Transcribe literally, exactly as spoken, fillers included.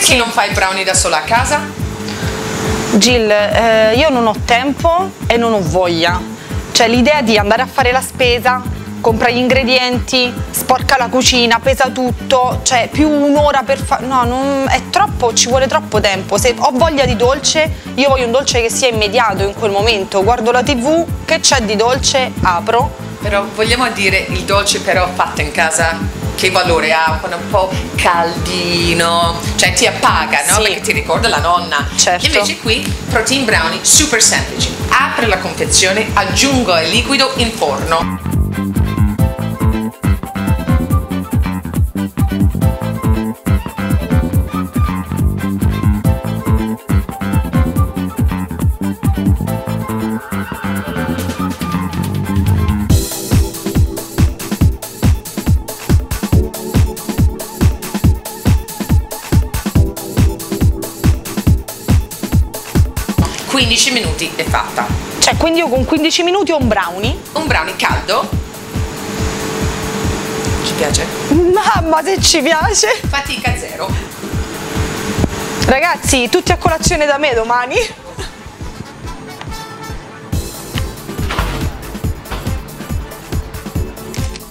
Perché non fai brownie da sola a casa? Jill, eh, io non ho tempo e non ho voglia. Cioè l'idea di andare a fare la spesa, compra gli ingredienti, sporca la cucina, pesa tutto, cioè più un'ora per fare... No, non... è troppo, ci vuole troppo tempo. Se ho voglia di dolce, io voglio un dolce che sia immediato in quel momento. Guardo la tivù, che c'è di dolce, apro. Però vogliamo dire il dolce però fatto in casa? Che valore ha quando è un po' caldino, cioè ti appaga, no? Sì. Perché ti ricorda la nonna. Certo. Invece qui, protein brownie, super semplice. Apri la confezione, aggiungo il liquido in forno. quindici minuti è fatta. Cioè, quindi io con quindici minuti ho un brownie? Un brownie caldo. Ci piace? Mamma, se ci piace! Fatica zero. Ragazzi, tutti a colazione da me domani?